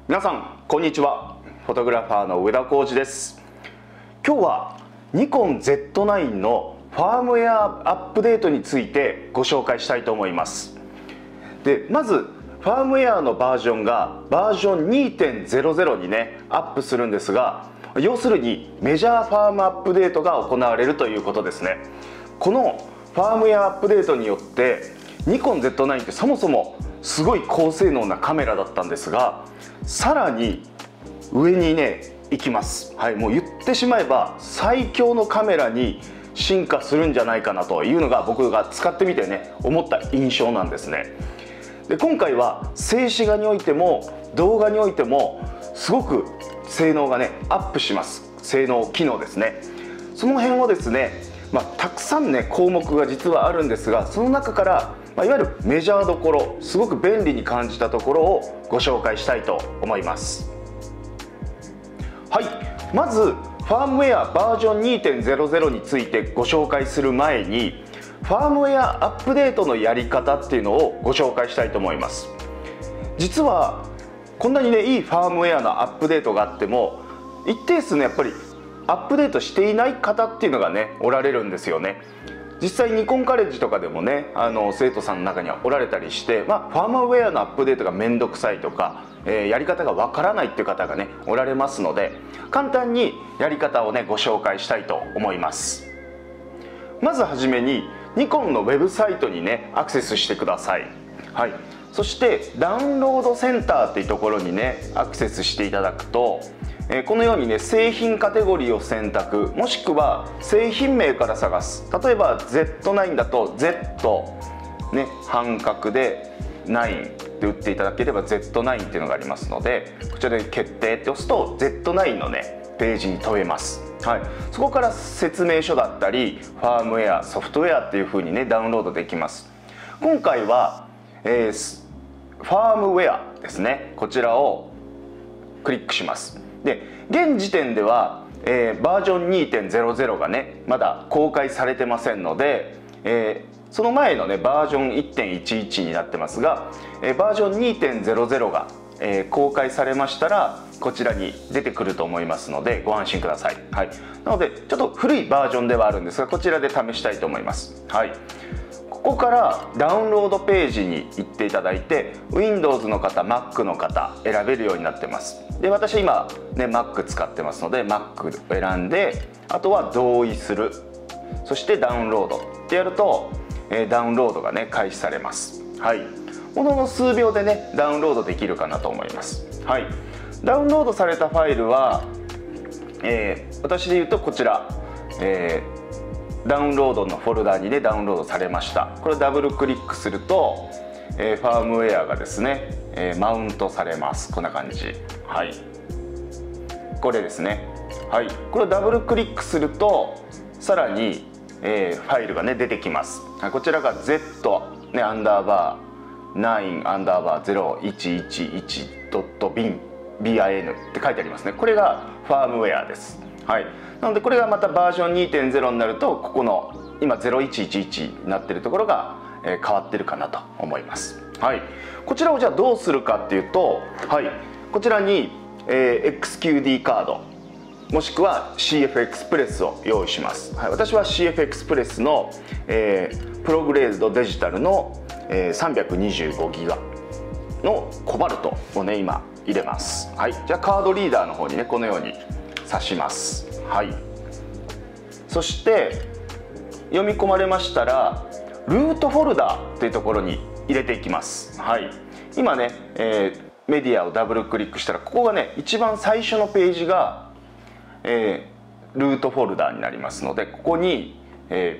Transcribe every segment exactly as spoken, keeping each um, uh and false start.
皆さんこんにちは。フォトグラファーの上田浩二です。今日はニコン ゼットナイン のファームウェアアップデートについてご紹介したいと思います。でまずファームウェアのバージョンがバージョン にてんゼロゼロ にねアップするんですが、要するにメジャーファームアップデートが行われるということですね。このファームウェアアップデートによってニコン ゼットナイン ってそもそもすごい高性能なカメラだったんですが、さらに上にね行きます。はい、もう言ってしまえば最強のカメラに進化するんじゃないかなというのが僕が使ってみてね思った印象なんですね。で今回は静止画においても動画においてもすごく性能がねアップします。性能機能ですね。その辺をですね、まあ、たくさんね項目が実はあるんですが、その中からまあ、いわゆるメジャーどころ、すごく便利に感じたところをご紹介したいと思います。はい、まずファームウェアバージョン にてんゼロゼロ についてご紹介する前に、ファームウェアアップデートのやり方っていうのをご紹介したいと思います。実はこんなにねいいファームウェアのアップデートがあっても、一定数ねやっぱりアップデートしていない方っていうのがねおられるんですよね。実際ニコンカレッジとかでもねあの生徒さんの中にはおられたりして、まあ、ファームウェアのアップデートが面倒くさいとか、えー、やり方がわからないっていう方がねおられますので、簡単にやり方をねご紹介したいと思います。まずはじめにニコンのウェブサイトにねアクセスしてください。はい、そしてダウンロードセンターっていうところにねアクセスしていただくと、えー、このようにね製品カテゴリーを選択、もしくは製品名から探す。例えば ゼットナイン だと Z ね半角でナインって打っていただければ ゼットナイン っていうのがありますので、こちらで決定って押すと ゼットナイン のねページに飛べます。はい、そこから説明書だったりファームウェアソフトウェアっていう風にねダウンロードできます。今回は、えー、ファームウェアですね、こちらをクリックします。で現時点では、えー、バージョン にてんゼロゼロ がねまだ公開されてませんので、えー、その前のねバージョン いってんいちいち になってますが、えー、バージョン にてんゼロゼロ が、えー、公開されましたらこちらに出てくると思いますのでご安心ください。はい、なのでちょっと古いバージョンではあるんですが、こちらで試したいと思います。はい、ここからダウンロードページに行っていただいて ウィンドウズ の方 マック の方選べるようになってます。で私今ね Mac 使ってますので Mac を選んで、あとは同意する、そしてダウンロードってやると、えー、ダウンロードがね開始されます。はい、ものの数秒でねダウンロードできるかなと思います。はい、ダウンロードされたファイルは、えー、私で言うとこちら、えー、ダウンロードのフォルダにねダウンロードされました。これをダブルクリックすると、えー、ファームウェアがですね、えー、マウントされます。こんな感じ。はい、これですね。はい、これをダブルクリックするとさらに、えー、ファイルがね出てきます。はい、こちらが Z ねアンダーバーナインアンダーバーゼロいちいちいちドットビン ビン って書いてありますね。これがファームウェアです。はい、なのでこれがまたバージョン にてんゼロ になると、ここの今ゼロいちいちいちになってるところが、えー、変わってるかなと思います。はい、こちらをじゃあどうするかっていうと、はい、こちらに、えー、エックスキューディー カードもしくは シーエフエクスプレスを用意します。はい、私は シーエフエクスプレスの、えー、プログレードデジタルの、えー、さんびゃくにじゅうごギガのコバルトをね今入れます。はい、じゃあカードリーダーの方にねこのように挿します。はい、そして読み込まれましたらルートフォルダーというところに入れていきます。はい、今ね、えー、メディアをダブルクリックしたらここがね一番最初のページが、えー、ルートフォルダーになりますので、ここに、え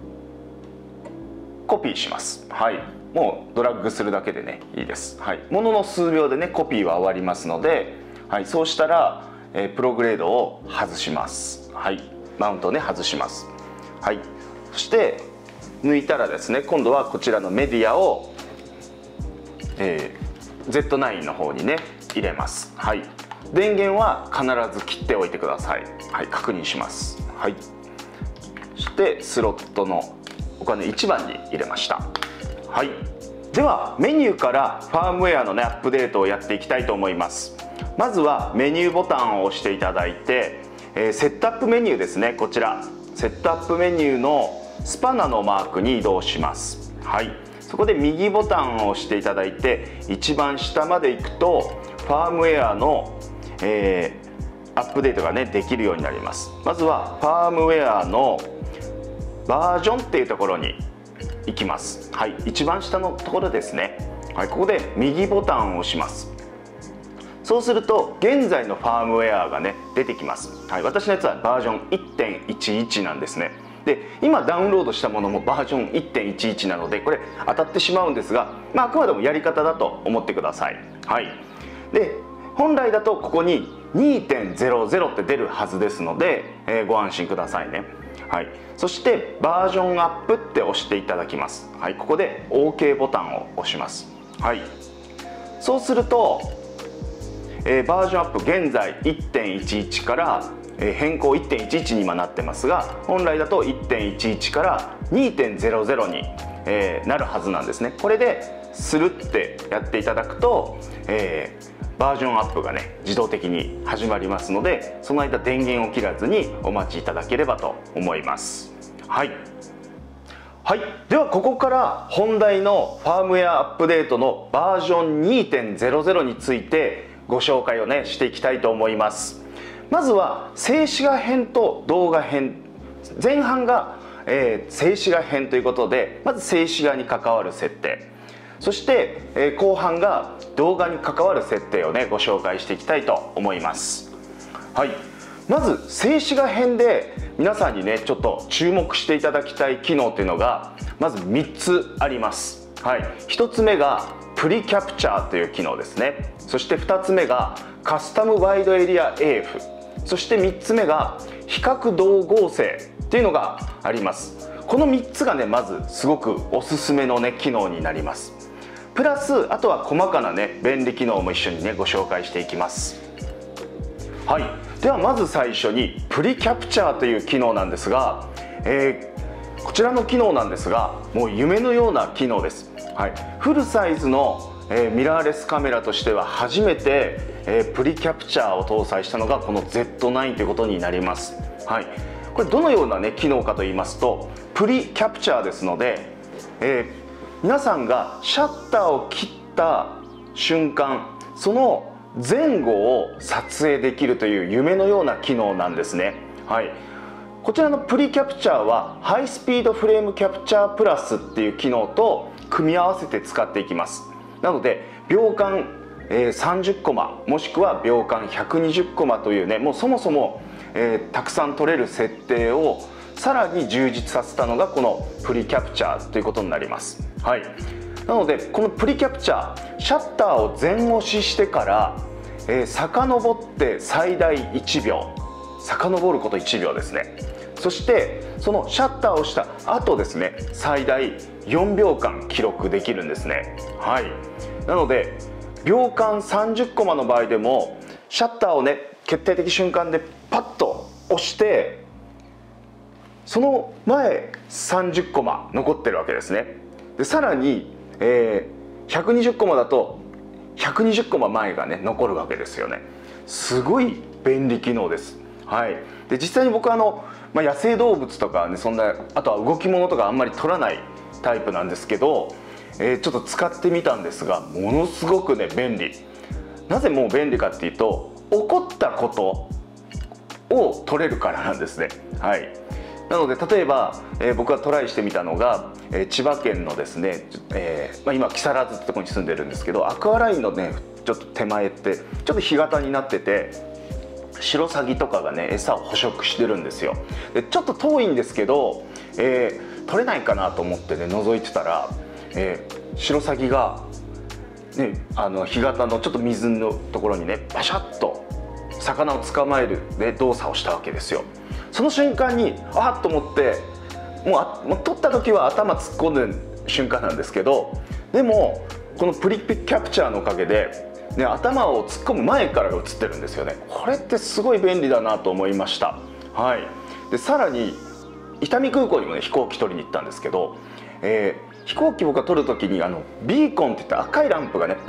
ー、コピーします。はい、もうドラッグするだけでねいいです。はい、ものの数秒でねコピーは終わりますので、はい、そうしたら、えー、プログレードを外します。はい、マウントをね外します。はい、そして抜いたらですね、今度はこちらのメディアを、えー、ゼットナイン の方にね入れます。はい、電源は必ず切っておいてください。はい、確認します。はい、そしてスロットの僕はねいちばんに入れました。はい、ではメニューからファームウェアのねアップデートをやっていきたいと思います。 まずはメニューボタンを押していただいて、えー、セットアップメニューですね。こちらセットアップメニューのスパナのマークに移動します。はい、そこで右ボタンを押していただいて、一番下まで行くとファームウェアの、えー、アップデートがねできるようになります。まずはファームウェアのバージョンっていうところに行きます。はい、一番下のところですね。はい、ここで右ボタンを押します。そうすると現在のファームウェアがね出てきます。はい、私のやつはバージョン いってんいちいち なんですね。で今ダウンロードしたものもバージョン いってんいちいち なので、これ当たってしまうんですが、まあ、あくまでもやり方だと思ってください。はい、で本来だとここに にてんゼロゼロ って出るはずですので、えー、ご安心くださいね。はい、そしてバージョンアップって押していただきます。はい、ここで オーケー ボタンを押します。はい、そうすると、えー、バージョンアップ現在 いってんいちいち から、えー、変更 いってんいちいち に今なってますが、本来だと いってんいちいち から にてんゼロゼロ に、えー、なるはずなんですね。これでするってやっていただくと、えーバージョンアップがね自動的に始まりますので、その間電源を切らずにお待ちいただければと思います。はい、はい、ではここから本題のファームウェアアップデートのバージョン にてんゼロゼロ についてご紹介をねしていきたいと思います。まずは静止画編と動画編、前半が、えー、静止画編ということで、まず静止画に関わる設定、そして、えー、後半が動画に関わる設定をねご紹介していきたいと思います。はい、まず静止画編で皆さんにねちょっと注目していただきたい機能っていうのがまずみっつあります。はい、ひとつめがプリキャプチャーという機能ですね。そしてふたつめがカスタムワイドエリア エーエフ、 そしてみっつめが比較同合成っていうのがあります。このみっつがねまずすごくおすすめのね機能になります。プラスあとは細かなね便利機能も一緒にねご紹介していきます。はい、ではまず最初にプリキャプチャーという機能なんですが、えー、こちらの機能なんですがもう夢のような機能です。はい、フルサイズの、えー、ミラーレスカメラとしては初めて、えー、プリキャプチャーを搭載したのがこの ゼットナイン ということになります。はい、これどのようなね機能かと言いますと、プリキャプチャーですので、えー皆さんがシャッターを切った瞬間、その前後を撮影できるという夢のような機能なんですね。はい、こちらのプリキャプチャーはハイスピードフレームキャプチャープラスっていう機能と組み合わせて使っていきます。なので秒間、えー、さんじゅっコマもしくは秒間ひゃくにじゅっコマというね、もうそもそも、えー、たくさん撮れる設定をさらに充実させたのがこのプリキャプチャーということになります。はい、なのでこのプリキャプチャー、シャッターを前押ししてから、えー、遡って最大いちびょう、遡ることいちびょうですね。そしてそのシャッターをした後ですね、最大よんびょうかん記録できるんですね。はい、なので秒間さんじゅっコマの場合でもシャッターをね決定的瞬間でパッと押してその前さんじゅっコマ残ってるわけですね。でさらに、えー、ひゃくにじゅっコマだとひゃくにじゅっコマ前がね残るわけですよね。すごい便利機能です。はい、で実際に僕はあの、まあ、野生動物とかね、そんなあとは動き物とかあんまり撮らないタイプなんですけど、えー、ちょっと使ってみたんですがものすごくね便利。なぜもう便利かっていうと、起こったことを撮れるからなんですね。はい、なので例えば、えー、僕がトライしてみたのが、えー、千葉県のですね、えーまあ、今木更津ってとこに住んでるんですけど、アクアラインのねちょっと手前ってちょっと干潟になってて、シロサギとかがね餌を捕食してるんですよ。でちょっと遠いんですけど、えー、取れないかなと思ってね覗いてたら、えー、シロサギが、ね、あの干潟のちょっと水のところにねパシャッと魚を捕まえる、ね、動作をしたわけですよ。その瞬間にあっと思って、もうあもう撮った時は頭突っ込んでる瞬間なんですけど、でもこのプリキャプチャーのおかげで、ね、頭を突っ込む前から映ってるんですよね。これってすごい便利だなと思いました。はい、でさらに伊丹空港にもね飛行機取りに行ったんですけど、えー、飛行機僕が撮る時にあのビーコンっていって赤いランプがねパッ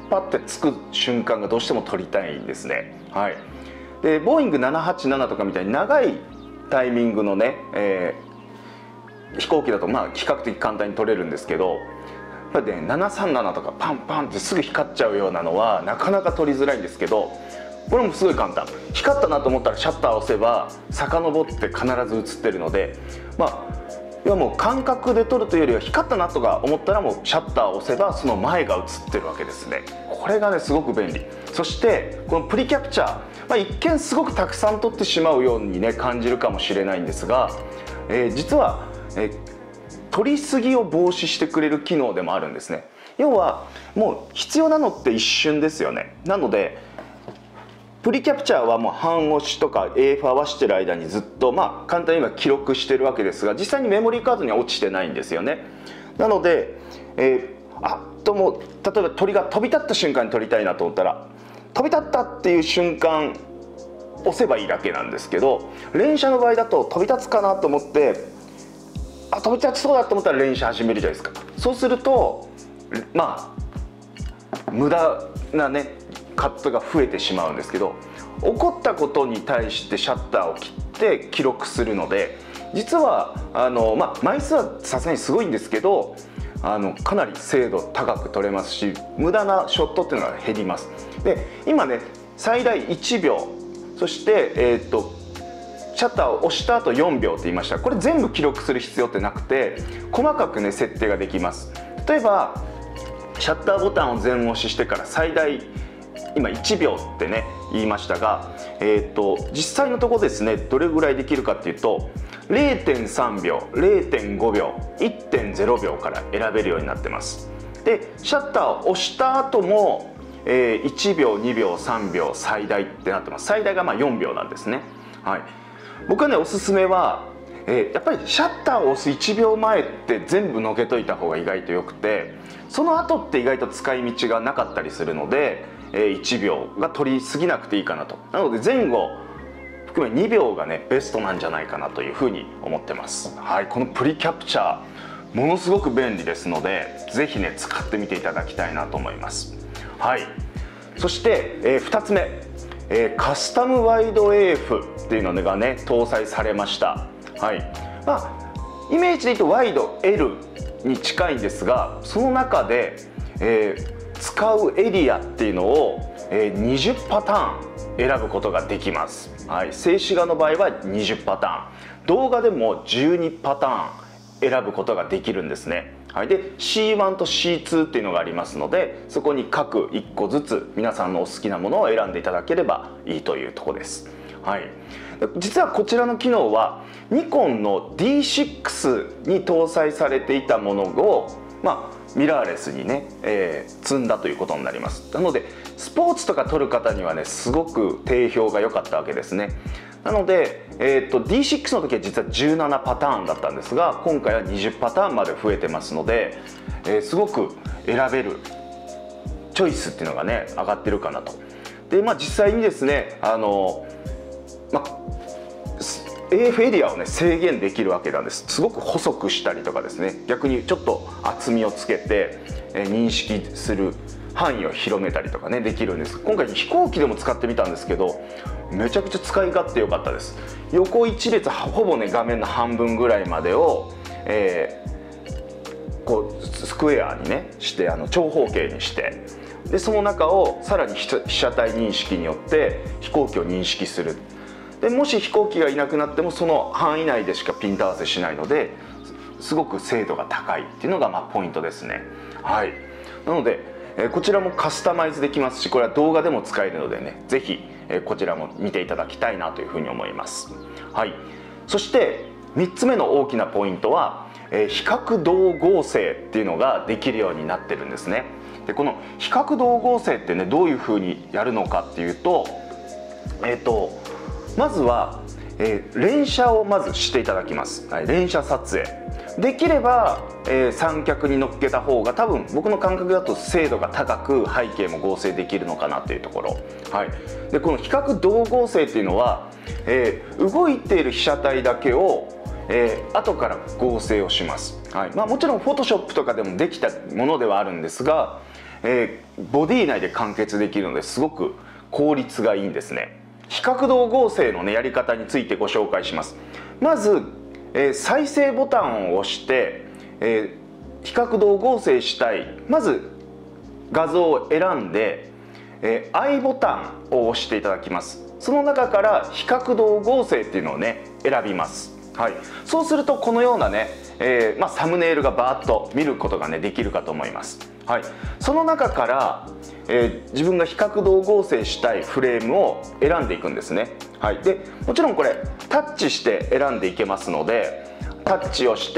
パッてつく瞬間がどうしても撮りたいんですね。はい、でボーイングななはちななとかみたいに長いタイミングのね、えー、飛行機だとまあ比較的簡単に撮れるんですけど、やっぱりねななさんななとかパンパンってすぐ光っちゃうようなのはなかなか撮りづらいんですけど、これもすごい簡単。光ったなと思ったらシャッターを押せば遡って必ず映ってるので、まあ要はもう感覚で撮るというよりは、光ったなとか思ったらもうシャッターを押せばその前が映ってるわけですね。これがねすごく便利。そしてこのプリキャプチャー、まあ、一見すごくたくさん撮ってしまうようにね感じるかもしれないんですが、えー、実は、えー、撮りすぎを防止してくれる機能でもあるんですね。要はもう必要なのって一瞬ですよね。なのでプリキャプチャーはもう半押しとか エーエフ 合わしてる間にずっとまあ簡単には記録してるわけですが、実際にメモリーカードには落ちてないんですよね。なので、えー、あとも例えば鳥が飛び立った瞬間に撮りたいなと思ったら、飛び立ったっていう瞬間押せばいいだけなんですけど、連射の場合だと飛び立つかなと思ってあ飛び立ちそうだと思ったら連射始めるじゃないですか。そうするとまあ無駄なねカットが増えてしまうんですけど、起こったことに対してシャッターを切って記録するので、実はあの、まあ、枚数はさすがにすごいんですけど、あのかなり精度高く撮れますし、無駄なショットっていうのが減ります。で今ね最大いちびょう、そして、えー、っとシャッターを押した後よんびょうって言いました。これ全部記録する必要ってなくて、細かくね設定ができます。例えばシャッターボタンを全押ししてから最大今いちびょうってね言いましたが、えー、と実際のところですねどれぐらいできるかっていうと れいてんさんびょう、れいてんごびょう、いってんゼロびょうから選べるようになってます。でシャッターを押した後も、えー、いちびょう、にびょう、さんびょう最大ってなってます。最大がまあよんびょうなんですね。はい、僕はねおすすめは、えー、やっぱりシャッターを押すいちびょうまえって全部のけといた方が意外とよくて、その後って意外と使い道がなかったりするので、いちびょうが取りすぎなくていいかなと。なので前後含めにびょうがねベストなんじゃないかなというふうに思ってます。はい、このプリキャプチャーものすごく便利ですので、ぜひね使ってみていただきたいなと思います。はい、そして、えー、ふたつめ、えー、カスタムワイド エーエフ っていうのがね搭載されました。はい、まあイメージで言うとワイド エル に近いんですが、その中で、えー使うエリアっていうのをにじゅうパターン選ぶことができます。はい、静止画の場合はにじゅうパターン、動画でもじゅうにパターン選ぶことができるんですね。はい、で シーワン と シーツー っていうのがありますので、そこに各いっこずつ皆さんのお好きなものを選んでいただければいいというところです。はい、実はこちらの機能はニコンの ディーシックス に搭載されていたものをまあミラーレスにね、えー、積んだということになります。なのでスポーツとか撮る方にはねすごく定評が良かったわけですね。なので、えー、と ディーシックス の時は実はじゅうななパターンだったんですが、今回はにじゅうパターンまで増えてますので、えー、すごく選べるチョイスっていうのがね上がってるかなと。でまあ実際にですねあのまあエーエフ エリアをね制限できるわけなんです。すごく細くしたりとかですね、逆にちょっと厚みをつけて、えー、認識する範囲を広めたりとかねできるんです。今回飛行機でも使ってみたんですけど、めちゃくちゃ使い勝手良かったです。横一列ほぼね画面の半分ぐらいまでを、えー、こうスクエアにねしてあの長方形にして、でその中をさらに被写体認識によって飛行機を認識する。でもし飛行機がいなくなってもその範囲内でしかピント合わせしないので、すごく精度が高いっていうのがまあポイントですね。はい、なので、えー、こちらもカスタマイズできますし、これは動画でも使えるのでね是非、えー、こちらも見ていただきたいなというふうに思います。はい、そしてみっつめの大きなポイントは、えー、比較同合成っていうのができるようになってるんですね。でこの比較同合成ってねどういうふうにやるのかっていうと、えっとまずは、えー、連写をまずしていただきます。はい、連写撮影できれば、えー、三脚に乗っけた方が多分僕の感覚だと精度が高く背景も合成できるのかなというところ。はい、でこの比較同合成っていうのは、えー、動いている被写体だけを、えー、後から合成をします。はい、まあ、もちろん Photoshop とかでもできたものではあるんですが、 えー、ボディ内で完結できるのですごく効率がいいんですね。比較動合成の、ね、やり方についてご紹介します。まず、えー、再生ボタンを押して、えー、比較動合成したいまず画像を選んで、えー、I ボタンを押していただきます。その中から比較動合成っていうのをね選びます。はい、そうするとこのようなね、えーまあ、サムネイルがバーッと見ることがねできるかと思います。はい、その中から、えー、自分が比較動合成したいフレームを選んでいくんですね。はい、でもちろんこれタッチして選んでいけますので、タッチをして、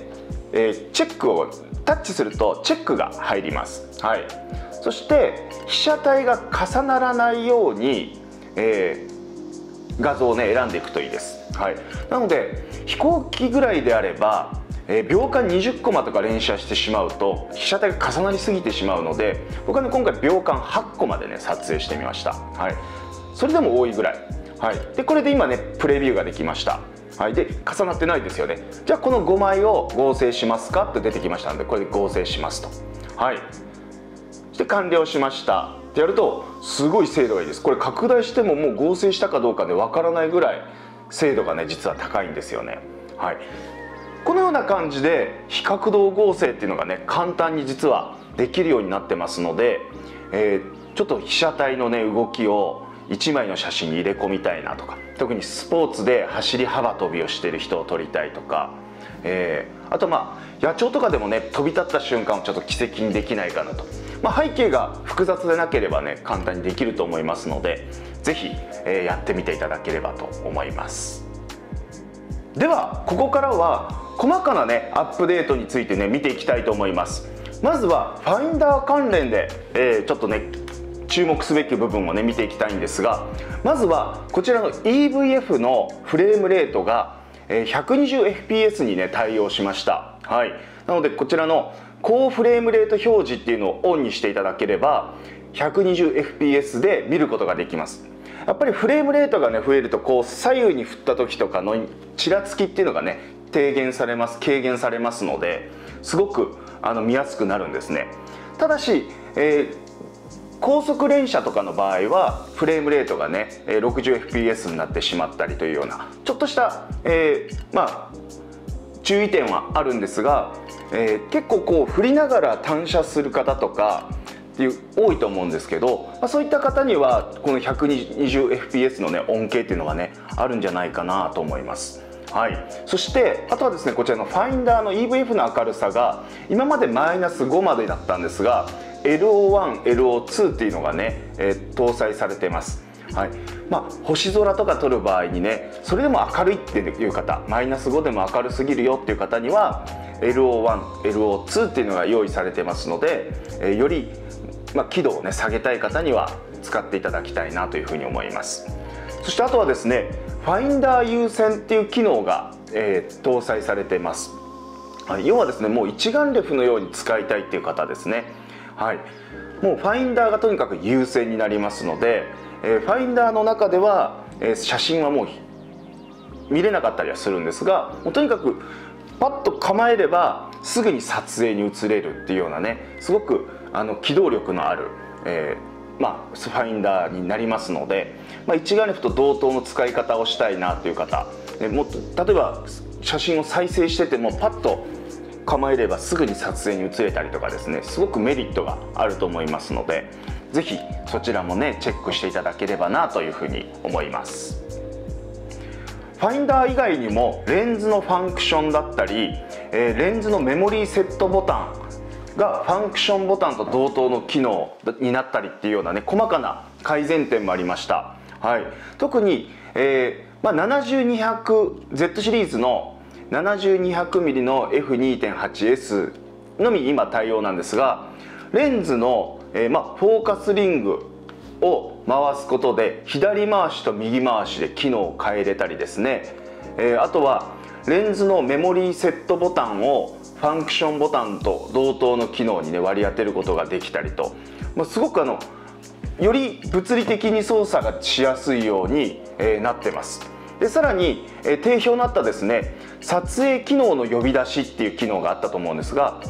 えー、チェックをタッチするとチェックが入ります。はい、そして被写体が重ならないように、えー、画像をね選んでいくといいです。はい、なので飛行機ぐらいであれば、えー、秒間にじゅっコマとか連写してしまうと被写体が重なりすぎてしまうので、僕はね今回秒間はちコマでね撮影してみました。はい、それでも多いぐらい。はい、でこれで今ねプレビューができました。はい、で重なってないですよね。じゃあこのごまいを合成しますかって出てきましたので、これで合成しますと。はい、そして完了しましたってやるとすごい精度がいいです。これ拡大してももう合成したかどうかでわからないぐらい精度がね実は高いんですよね。はい、このような感じで比較動合成っていうのがね簡単に実はできるようになってますので、えー、ちょっと被写体のね動きをいちまいの写真に入れ込みたいなとか、特にスポーツで走り幅跳びをしている人を撮りたいとか、えー、あとまあ野鳥とかでもね飛び立った瞬間をちょっと奇跡にできないかなと、まあ、背景が複雑でなければね簡単にできると思いますので、是非、えー、やってみていただければと思います。ではここからは細かなねアップデートについてね見ていきたいと思います。まずはファインダー関連で、えー、ちょっとね注目すべき部分をね見ていきたいんですが、まずはこちらの イーブイエフ のフレームレートが ひゃくにじゅうエフピーエス にね対応しました。はい、なのでこちらの高フレームレート表示っていうのをオンにしていただければ ひゃくにじゅうエフピーエス で見ることができます。やっぱりフレームレートがね増えるとこう左右に振った時とかのちらつきっていうのがね低減されます軽減されますので、すごくあの見やすくなるんですね。ただし、えー高速連写とかの場合はフレームレートがね ろくじゅうエフピーエス になってしまったりというようなちょっとした、えー、まあ注意点はあるんですが、えー、結構こう振りながら単写する方とかっていう多いと思うんですけど、まあ、そういった方にはこの ひゃくにじゅうエフピーエス のね恩恵っていうのがねあるんじゃないかなと思います。はい、そしてあとはですねこちらのファインダーの イーブイエフ の明るさが今までマイナスごまでだったんですが エルオーワン、エルオーツー っていうのがね、えー、搭載されてます。はい、まあ、星空とか撮る場合にねそれでも明るいっていう方、マイナスごでも明るすぎるよっていう方には エルオーワン、エルオーツー っていうのが用意されてますので、えー、より、まあ、輝度をね下げたい方には使っていただきたいなというふうに思います。そしてあとはですねファインダー優先っていう機能が、えー、搭載されています。はい、要はですねもう一眼レフのように使いたいっていう方ですね。はい、もうファインダーがとにかく優先になりますので、えー、ファインダーの中では、えー、写真はもう見れなかったりはするんですが、もうとにかくパッと構えればすぐに撮影に移れるっていうようなねすごくあの機動力のある、えーまあ、ファインダーになりますので、まあ、一眼レフと同等の使い方をしたいなという方、えもっと例えば写真を再生しててもパッと構えればすぐに撮影に移れたりとかですねすごくメリットがあると思いますので、是非そちらもねチェックしていただければなというふうに思います。ファインダー以外にもレンズのファンクションだったり、えー、レンズのメモリーセットボタンがファンクションボタンと同等の機能になったりっていうようなね細かな改善点もありました。はい、特に、えーまあ、ななじゅうにひゃくゼット シリーズのななじゅうにひゃくミリの エフにてんはちエス のみ今対応なんですが、レンズの、えーまあ、フォーカスリングを回すことで左回しと右回しで機能を変えれたりですね、えー、あとはレンズのメモリーセットボタンをファンクションボタンと同等の機能にね割り当てることができたりと、まあ、すごくあのより物理的に操作がしやすいように、えー、なってます。でさらに、えー、定評のあったですね撮影機能の呼び出しっていう機能があったと思うんですが、フ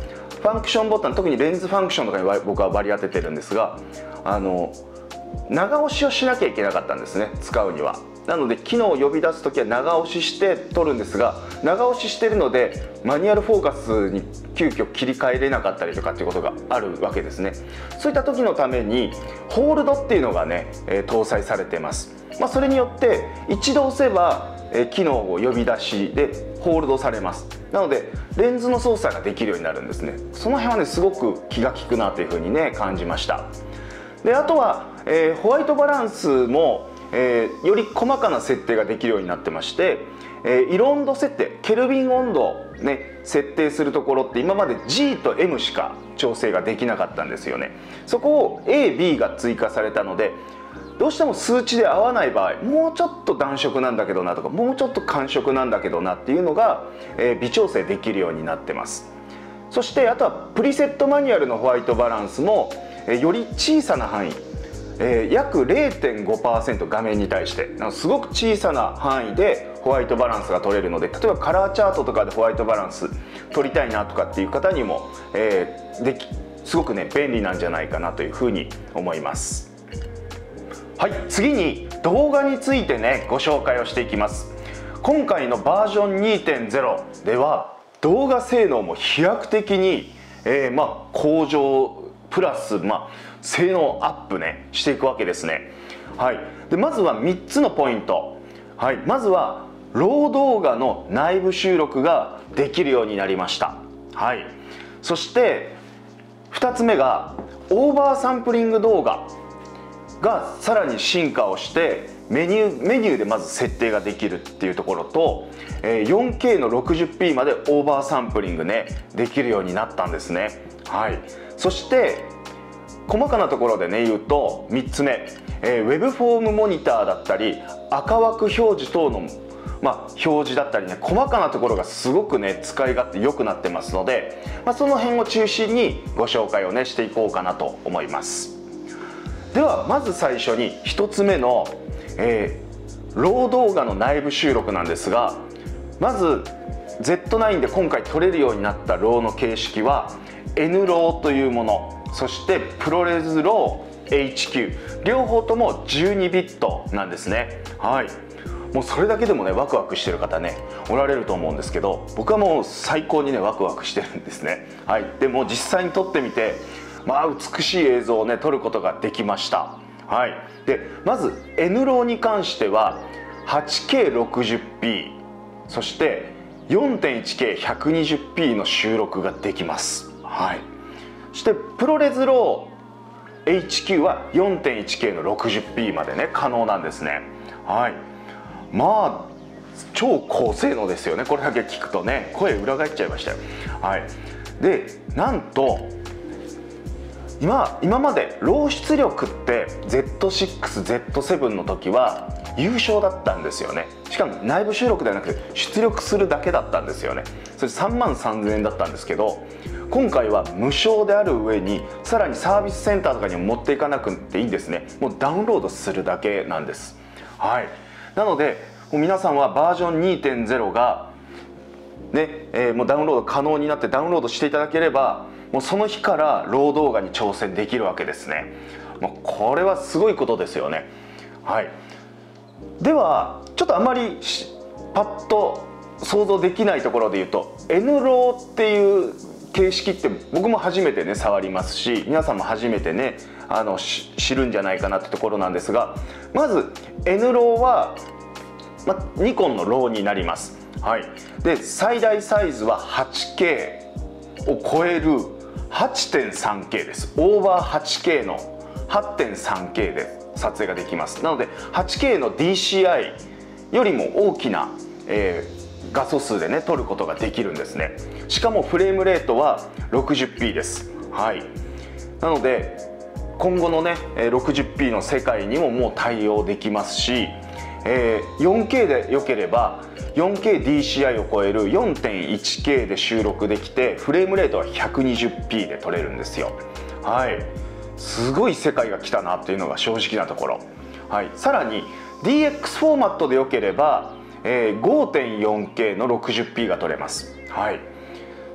ファンクションボタン、特にレンズファンクションとかに僕は割り当ててるんですが、あの長押しをしなきゃいけなかったんですね、使うには。なので機能を呼び出す時は長押しして撮るんですが、長押ししてるのでマニュアルフォーカスに急遽切り替えれなかったりとかっていうことがあるわけですね。そういった時のためにホールドっていうのがね、えー、搭載されてます。まあ、それによって一度押せば、えー、機能を呼び出しでホールドされます。なのでレンズの操作ができるようになるんですね。その辺はねすごく気が利くなというふうにね感じました。であとは、えー、ホワイトバランスもえー、より細かな設定ができるようになってまして、えー、色温度設定、ケルビン温度を、ね、設定するところって今まで ジー と エム しか調整ができなかったんですよね。そこを エー、ビー が追加されたので、どうしても数値で合わない場合、もうちょっと暖色なんだけどなとか、もうちょっと寒色なんだけどなっていうのが、えー、微調整できるようになってます。そしてあとはプリセットマニュアルのホワイトバランスも、えー、より小さな範囲、えー、約 れいてんごパーセント 画面に対してすごく小さな範囲でホワイトバランスが取れるので、例えばカラーチャートとかでホワイトバランス取りたいなとかっていう方にも、えー、できすごくね便利なんじゃないかなというふうに思います。はい、次に動画についてねご紹介をしていきます。今回のバージョン にてんゼロ では動画性能も飛躍的に、えー、まあ向上プラス、まあ性能アップねしていくわけですね。はい、でまずはみっつのポイント。はい、まずはロー動画の内部収録ができるようになりました。はい、そしてふたつめがオーバーサンプリング動画がさらに進化をしてメニューメニューでまず設定ができるっていうところと、 よんケー の ろくじゅっピー までオーバーサンプリングねできるようになったんですね。はい、そして細かなところでね言うとみっつめ、えー、ウェブフォームモニターだったり赤枠表示等の、まあ、表示だったりね、細かなところがすごくね使い勝手良くなってますので、まあ、その辺を中心にご紹介をねしていこうかなと思います。ではまず最初にひとつめの、えー、ロー動画の内部収録なんですが、まず ゼットナイン で今回撮れるようになったローの形式は N ローというもの、そしてプロレスロー エイチキュー、 両方ともじゅうにビットなんですね。はい、もうそれだけでもねワクワクしてる方ねおられると思うんですけど、僕はもう最高にねワクワクしてるんですね。はい、でも実際に撮ってみて、まあ美しい映像をね撮ることができました。はい、でまず N ローに関しては はちケーろくじゅっピー そして よんてんいちケーひゃくにじゅっピー の収録ができます。はい、そしてプロレスロー エイチキュー は よんてんいちケー の ろくじゅっピー までね可能なんですね。はい、まあ超高性能ですよね。これだけ聞くとね声裏返っちゃいましたよ。はい、でなんと今今までロー出力って ゼットシックス、ゼットセブン の時は優勝だったんですよね。しかも内部収録ではなくて出力するだけだったんですよね。それさんまんさんぜんえんだったんですけど、今回は無償である上にさらにサービスセンターとかにも持っていかなくていいんですね。もうダウンロードするだけなんです。はい、なのでもう皆さんはバージョン にてんゼロ がね、えー、もうダウンロード可能になってダウンロードしていただければ、もうその日からロー動画に挑戦できるわけですね。もうこれはすごいことですよね。はい、ではちょっとあまりパッと想像できないところで言うと N ローっていう形式って僕も初めてね触りますし、皆さんも初めてねあの知るんじゃないかなってところなんですが、まず N ローは、ま、ニコンのローになります。はい、で最大サイズは はちケー を超える はちてんさんケー です。オーバー はちケー の はちてんさんケー で撮影ができます。なので はちケー の ディーシーアイ よりも大きな、えー、画素数でね撮ることができるんですね。しかもフレームレートは ろくじゅっピー です。はい、なので今後のね ろくじゅっピー の世界にももう対応できますし、えー、よんケー で良ければ よんケーディーシーアイ を超える よんてんいちケー で収録できて、フレームレートは ひゃくにじゅっピー で撮れるんですよ。はい、すごい世界が来たなっていうのが正直なところ。はい、さらに ディーエックス フォーマットで良ければ、えー、ごてんよんケー の ろくじゅっピー が撮れます。はい、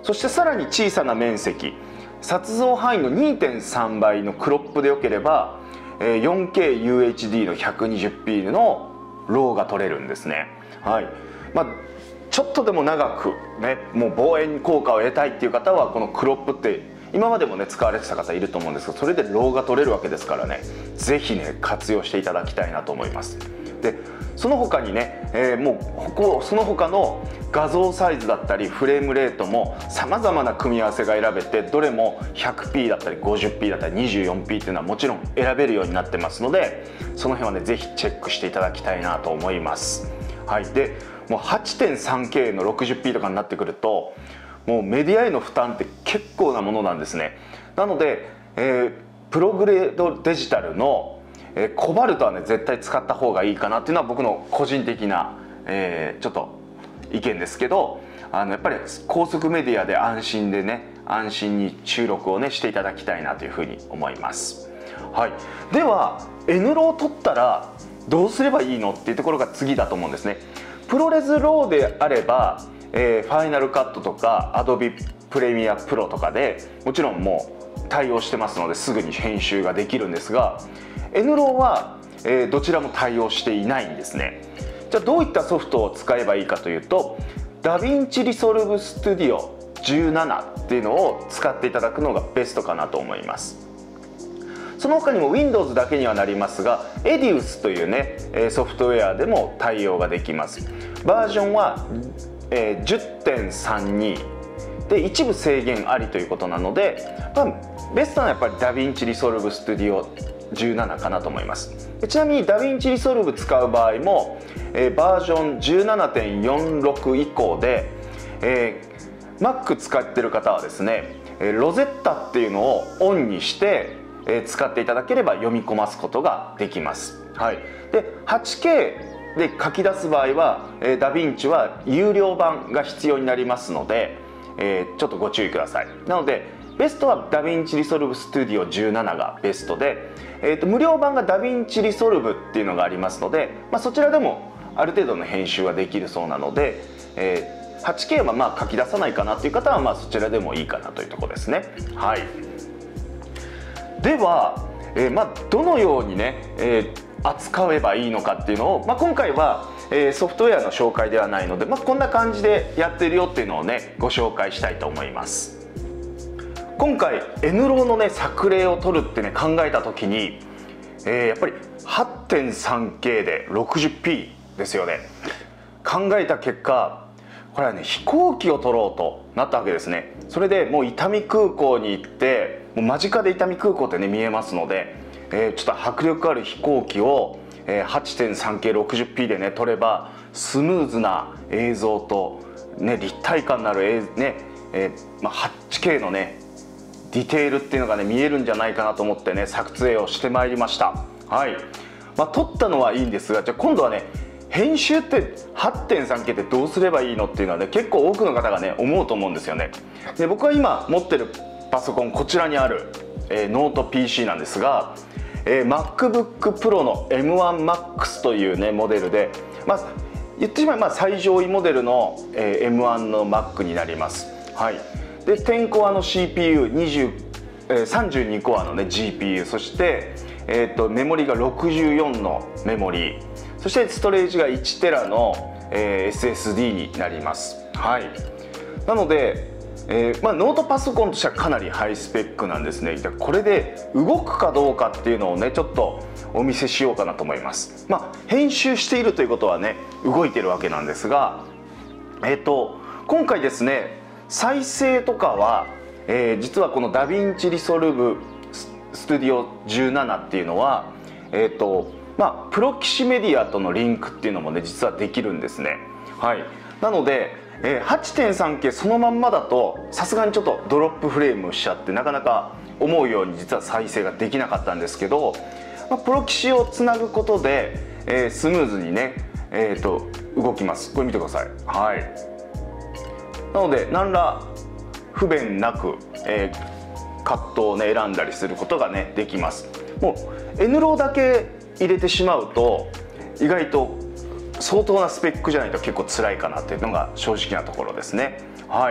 そしてさらに小さな面積、撮像範囲の にてんさん 倍のクロップでよければ よんケーユーエイチディー の ひゃくにじゅうピー のローが撮れるんですね。はい、まあ、ちょっとでも長くね、もう望遠効果を得たいっていう方はこのクロップって今までもね使われてた方いると思うんですけど、それでローが取れるわけですからね、是非ね活用していただきたいなと思います。でその他にね、えー、もうここその他の画像サイズだったりフレームレートもさまざまな組み合わせが選べて、どれも ひゃくピー だったり ごじゅうピー だったり にじゅうよんピー っていうのはもちろん選べるようになってますので、その辺はね是非チェックしていただきたいなと思います。はい、でもう はちてんさんケー の ろくじゅうピー とかになってくるともうメディアへの負担って結構なものなんですね。なので、えー、プログレードデジタルの、えー、コバルトはね絶対使った方がいいかなっていうのは僕の個人的な、えー、ちょっと意見ですけど、あのやっぱり高速メディアで安心でね安心に収録をねしていただきたいなというふうに思います。はい、では N ローを取ったらどうすればいいのっていうところが次だと思うんですね。プロレスローであれば、えー、ファイナルカットとか Adobe プレミアプロとかでもちろんもう対応してますのですぐに編集ができるんですが、 N ローは、えー、どちらも対応していないんですね。じゃあどういったソフトを使えばいいかというと、ダヴィンチリソルブスタジオじゅうななっていうのを使っていただくのがベストかなと思います。その他にも Windows だけにはなりますが エディウス というねソフトウェアでも対応ができます。バージョンは じゅってんさんに で一部制限ありということなので、まあ、ベストはやっぱりダヴィンチリソルブスタジオじゅうななかなと思います。ちなみにダヴィンチリソルブ使う場合も、えー、バージョン じゅうななてんよんろく 以降で、えー、Mac 使ってる方はですねロゼッタっていうのをオンにして使っていただければ読み込ますことができます。はい、で はちケー で書き出す場合はダヴィンチは有料版が必要になりますので、えー、ちょっとご注意ください。なのでベストはダヴィンチリソルブスタジオじゅうなながベストで、えー、と無料版がダヴィンチリソルブっていうのがありますので、まあ、そちらでもある程度の編集はできるそうなので、えー、はちケー はまあ書き出さないかなという方はまあそちらでもいいかなというところですね。はい、では、えーまあ、どのようにね、えー、扱えばいいのかっていうのを、まあ、今回は、えー、ソフトウェアの紹介ではないので、まあ、こんな感じでやってるよっていうのをねご紹介したいと思います。今回 N ローのね作例を取るってね考えた時に、えー、やっぱり はちてんさんケー で ろくじゅうピー ですよね。考えた結果これはね飛行機を撮ろうとなったわけですね。それでもう伊丹空港に行ってもう間近で伊丹空港ってね見えますので、えー、ちょっと迫力ある飛行機を、えー、はちてんさんケーろくじゅうピー でね撮ればスムーズな映像と、ね、立体感のある、えーねえーまあ、はちケー のねディテールっていうのがね見えるんじゃないかなと思ってね撮影をしてまいりました。はい、まあ、撮ったのはいいんですが、じゃあ今度はね編集って はちてんさんケー ってどうすればいいのっていうのはね結構多くの方がね思うと思うんですよね。で僕は今持ってるパソコンこちらにある、えー、ノート ピーシー なんですが、えー、MacBook Pro の エムワンマックス というねモデルで、まあ、言ってしまえば最上位モデルの、えー、エムワン の Mac になります。はい、でじゅうコアの シーピーユー、にじゅう、えー、さんじゅうにコアのね ジーピーユー、そして、えー、とメモリがろくじゅうよんのメモリー、そしてストレージがいちテラの、えー、エスエスディー になります。はい、なので、えーまあ、ノートパソコンとしてはかなりハイスペックなんですね。これで動くかどうかっていうのをねちょっとお見せしようかなと思います。まあ、編集しているということはね動いてるわけなんですが、えー、と今回ですね再生とかは、えー、実はこのダヴィンチリソルブスタジオじゅうななっていうのは、えーとまあ、プロ棋士メディアとのリンクっていうのもね実はできるんですね。はい、なので、えー、はちてんさんケー そのまんまだとさすがにちょっとドロップフレームしちゃってなかなか思うように実は再生ができなかったんですけど、まあ、プロ棋士をつなぐことで、えー、スムーズにね、えー、と動きます。これ見てください。はい、なので何ら不便なく、えー、カットをね選んだりすることがねできます。もう N ローだけ入れてしまうと意外と相当なスペックじゃないと結構辛いかなっていうのが正直なところですね。はい、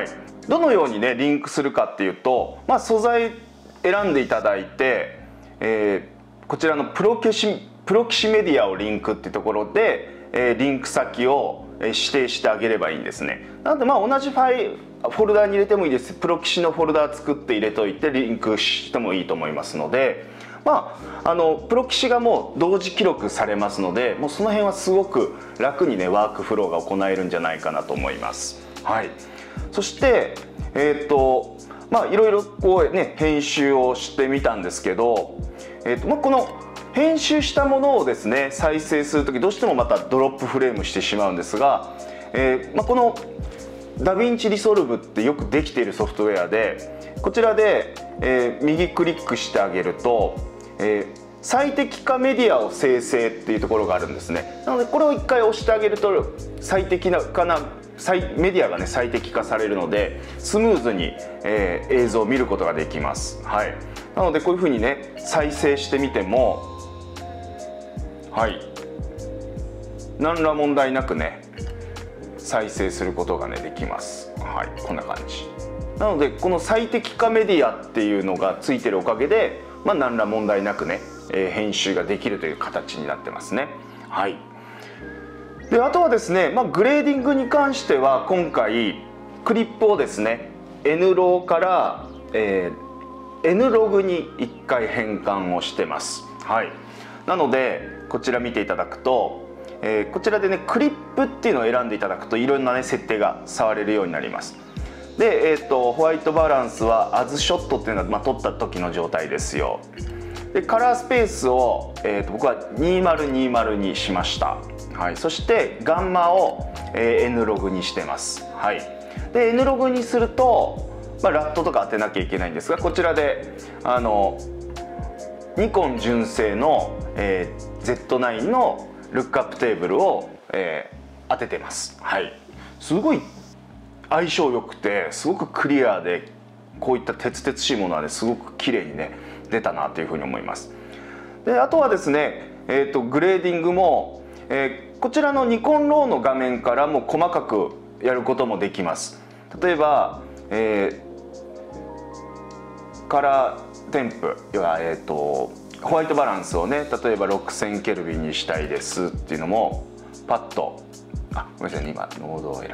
どのようにねリンクするかっていうと、まあ、素材選んでいただいて、えー、こちらのプロキシプロキシメディアをリンクっていうところで、えー、リンク先を指定してあげればいいんですね。なのでまあ同じファイフォルダに入れてもいいです。プロキシのフォルダ作って入れといてリンクしてもいいと思いますので、まあ、あのプロキシがもう同時記録されますので、もうその辺はすごく楽にねワークフローが行えるんじゃないかなと思います。はい、そしてえっとまあいろいろこうね編集をしてみたんですけど、えっとまあ、この編集したものをですね再生する時どうしてもまたドロップフレームしてしまうんですが、えーまあ、このダヴィンチリソルブってよくできているソフトウェアで、こちらで、えー、右クリックしてあげると、えー、最適化メディアを生成っていうところがあるんですね。なのでこれを一回押してあげると最適なかなメディアがね最適化されるのでスムーズに、えー、映像を見ることができます。はい、なのでこういうふうにね再生してみても、はい、何ら問題なくね再生することがねできます。はい、こんな感じなのでこの最適化メディアっていうのがついてるおかげで、まあ、何ら問題なくね、えー、編集ができるという形になってますね。はい、であとはですね、まあ、グレーディングに関しては今回クリップをですね N ローから、えー、N ログにいっかい変換をしてます。はい、なのでこちら見ていただくと、えー、こちらでねクリップっていうのを選んでいただくといろんなね設定が触れるようになります。で、えー、とホワイトバランスはアズショットっていうのは、まあ、撮った時の状態ですよ。でカラースペースを、えー、と僕はにせんにじゅうにしました。はい、そしてガンマを、えー、N ログにしてます。はい、で N ログにすると、まあ、ラットとか当てなきゃいけないんですが、こちらであのニコン純正の、えー、ゼットナイン のルックアップテーブルを、えー、当ててます。はい、すごい相性良くてすごくクリアで、こういった鉄々しいものはねすごく綺麗にね出たなというふうに思います。であとはですね、えーと、グレーディングも、えー、こちらのニコンローの画面からも細かくやることもできます。例えば、えー、カラーテンプ要は、えーと、ホワイトバランスをね例えばろくせんケルビンにしたいですっていうのもパッと、あごめんなさいね今ノードを選んだ。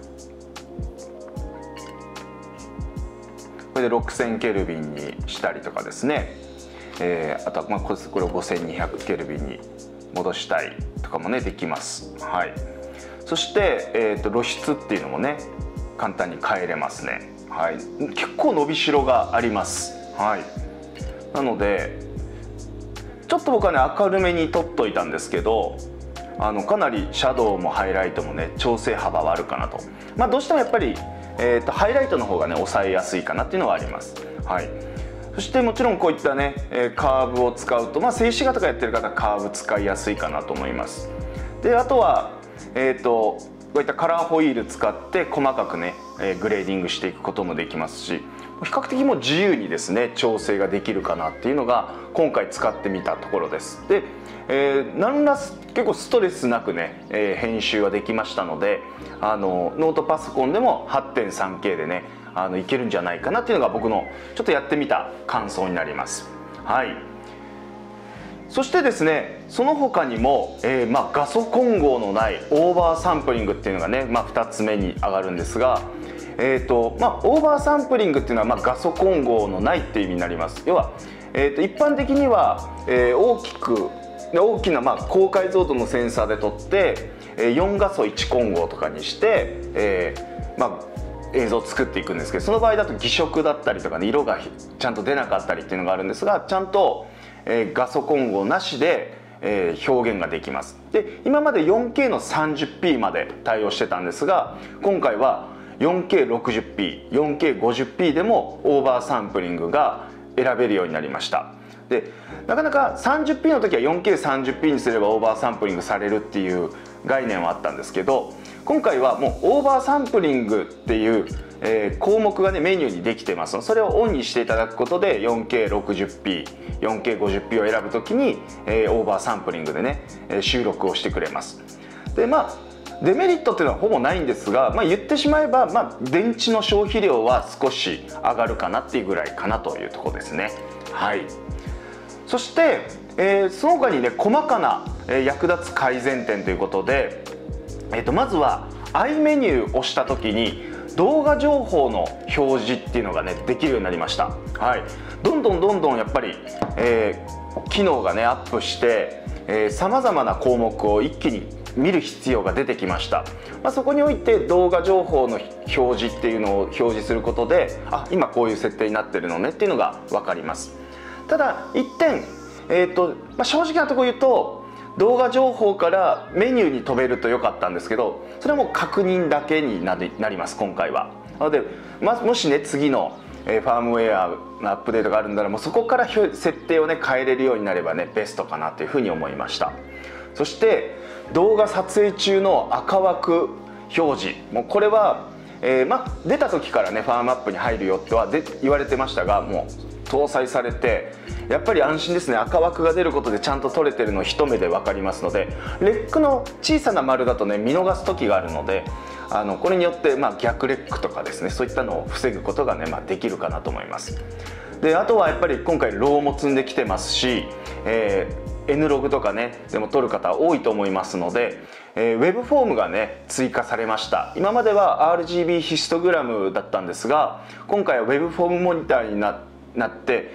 これでろくせんケルビンにしたりとかですね、えー、あとはまあこれをごせんにひゃくケルビンに戻したいとかもねできます。はい、そして、えー、と露出っていうのもね簡単に変えれますね。はい、結構伸びしろがあります。はい、なのでちょっと僕はね明るめに撮っといたんですけど、あのかなりシャドウもハイライトもね調整幅はあるかなと。まあどうしてもやっぱりえー、とハイライトの方がね抑えやすいかなっていうのはあります。はい、そしてもちろんこういったね、えー、カーブを使うと、まあ、静止画とかやってる方はカーブ使いやすいかなと思います。であとは、えー、とこういったカラーホイール使って細かくね、えー、グレーディングしていくこともできますし、比較的もう自由にですね調整ができるかなっていうのが今回使ってみたところです。で、えー、何ら結構ストレスなくね、えー、編集ができましたので、あのノートパソコンでも はってんさんケー でねあのいけるんじゃないかなっていうのが僕のちょっとやってみた感想になります。はい、そしてですねその他にも、えーまあ、画素混合のないオーバーサンプリングっていうのがね、まあ、ふたつめに上がるんですが、えーとまあ、オーバーサンプリングっていうのは、まあ、画素混合のないっていう意味になります。要は、えーと一般的には、えー、大きく大きな、まあ、高解像度のセンサーで撮ってよん画素いち混合とかにして、えーまあ、映像を作っていくんですけど、その場合だと偽色だったりとか、ね、色がちゃんと出なかったりっていうのがあるんですが、ちゃんと、えー、画素混合なしで、えー、表現ができます。で今まで よんケー の さんじゅっピー まで対応してたんですが、今回は よんケーろくじゅっピー、よんケーごじゅっピー でもオーバーサンプリングが選べるようになりました。でなかなか さんじゅっピー の時は よんケーさんじゅっピー にすればオーバーサンプリングされるっていう概念はあったんですけど、今回はもうオーバーサンプリングっていう、えー、項目がねメニューにできてますので、それをオンにしていただくことで よんケーろくじゅっピー、よんケーごじゅっピー を選ぶ時に、えー、オーバーサンプリングでね収録をしてくれます。でまあデメリットっていうのはほぼないんですが、まあ、言ってしまえば、まあ、電池の消費量は少し上がるかなっていうぐらいかなというところですね。はい、そして、えー、その他にね細かな、えー、役立つ改善点ということで、えー、とまずは アイメニューを押した時に動画情報の表示っていうのがねできるようになりました。はい、どんどんどんどんやっぱり、えー、機能がねアップしてさまざまな項目を一気に見る必要が出てきました。まあ、そこにおいて動画情報の表示っていうのを表示することで、あ、今こういう設定になってるのねっていうのが分かります。ただ一点、えーとまあ、正直なところ言うと動画情報からメニューに飛べると良かったんですけど、それはもう確認だけになります今回は。なので、まあ、もしね次のファームウェアのアップデートがあるんならもうそこから設定をね変えれるようになればねベストかなというふうに思いました。そして動画撮影中の赤枠表示、もうこれは、えーまあ、出た時からねファームアップに入るよとはで言われてましたが、もう搭載されてやっぱり安心ですね。赤枠が出ることでちゃんと撮れてるのを一目で分かりますので、レックの小さな丸だとね見逃す時があるので、あのこれによって、まあ、逆レックとかですねそういったのを防ぐことがね、まあ、できるかなと思います。であとはやっぱり今回ローも積んできてますし、えー N ログとかねでも撮る方多いと思いますので、えー、ウェブフォームがね追加されました。今までは アールジービー ヒストグラムだったんですが、今回はウェブフォームモニターにななって、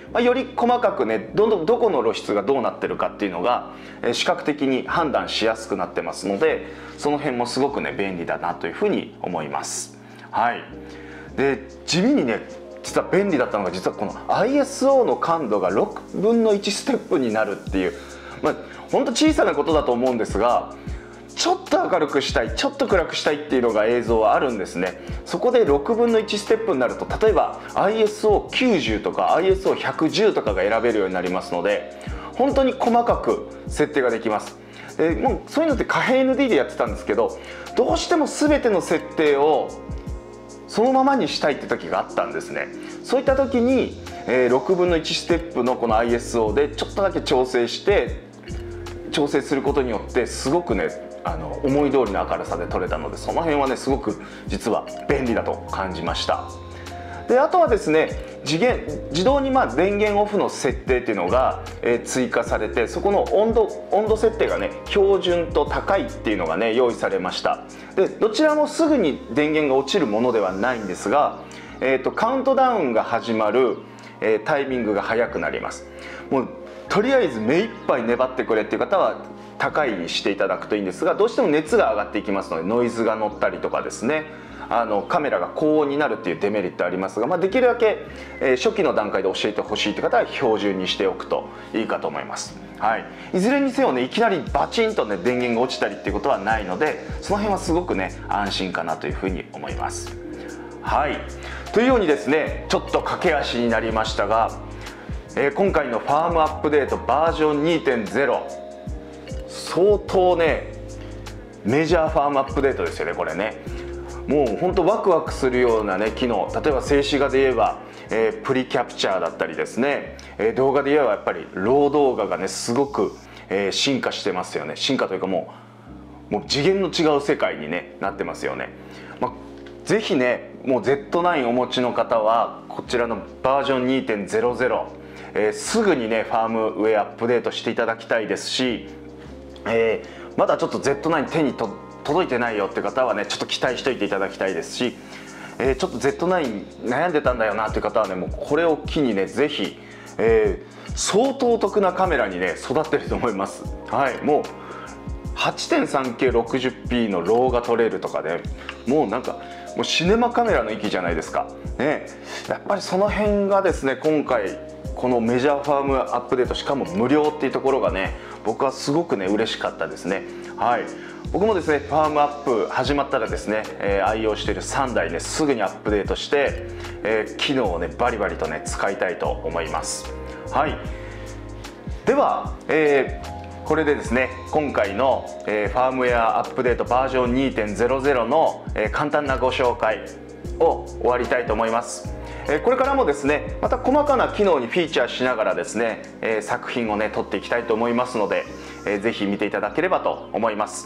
まあ、より細かくねどんどこの露出がどうなってるかっていうのが、えー、視覚的に判断しやすくなってますので、その辺もすごくね便利だなというふうに思います。はい、で地味にね実は便利だったのが、実はこの アイエスオー の感度がろくぶんのいちステップになるっていう、まあ、ほんと小さなことだと思うんですが、ちょっと明るくしたいちょっと暗くしたいっていうのが映像はあるんですね。そこでろくぶんのいちステップになると、例えば アイエスオーきゅうじゅう とか アイエスオーひゃくじゅう とかが選べるようになりますので、本当に細かく設定ができます。でもうそういうのって可変 エヌディー でやってたんですけど、どうしても全ての設定をそのままにしたいって時があったんですね。そういった時に、えー、ろくぶんのいちステップのこの アイエスオー でちょっとだけ調整して調整することによってすごくねあの思い通りの明るさで撮れたので、その辺はねすごく実は便利だと感じました。であとはですね次元自動にまあ電源オフの設定っていうのが、えー、追加されて、そこの温度温度設定がね標準と高いっていうのがね用意されました。でどちらもすぐに電源が落ちるものではないんですが、えーとカウントダウンが始まる、えー、タイミングが早くなります。もうとりあえず目いっぱい粘ってくれっていう方は高いにしていただくといいんですが、どうしても熱が上がっていきますのでノイズが乗ったりとかですね、あのカメラが高温になるっていうデメリットありますが、まあ、できるだけ、えー、初期の段階で教えてほしいという方は標準にしておくといいかと思います。はい、いずれにせよねいきなりバチンとね電源が落ちたりっていうことはないので、その辺はすごくね安心かなというふうに思います。はい、というようにですねちょっと駆け足になりましたが、えー、今回のファームアップデートバージョン にてんゼロ 相当ねメジャーファームアップデートですよねこれね。もう本当ワクワクするようなね機能、例えば静止画で言えば、えー、プリキャプチャーだったりですね、えー、動画で言えばやっぱりロー動画がねすごく、えー、進化してますよね。進化というかもうもう次元の違う世界に、ね、なってますよね。まあ、ぜひねもう ゼットナイン お持ちの方はこちらのバージョン にてんゼロゼロ、えー、すぐにねファームウェアアップデートしていただきたいですし、えー、まだちょっと ゼットナイン 手にと届いてないよって方はねちょっと期待しておいていただきたいですし、えー、ちょっと ゼットナイン 悩んでたんだよなっていう方はねもうこれを機にねぜひ、えー、相当お得なカメラにね育ってると思います。はい、もう はちてんさんケーろくじゅうピー のローが撮れるとかで、もうなんかもうシネマカメラの域じゃないですか、ね、やっぱりその辺がですね今回このメジャーファームアップデートしかも無料っていうところがね僕はすごくね嬉しかったですね。はい、僕もですねファームアップ始まったらですね、えー、愛用しているさんだいねすぐにアップデートして、えー、機能をねバリバリとね使いたいと思います。はい、では、えーこれでですね今回の、えー、ファームウェアアップデートバージョン にてんゼロゼロ の、えー、簡単なご紹介を終わりたいと思います。えー、これからもですねまた細かな機能にフィーチャーしながらですね、えー、作品をね撮っていきたいと思いますので、えー、ぜひ見ていただければと思います。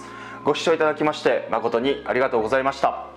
ご視聴いただきまして誠にありがとうございました。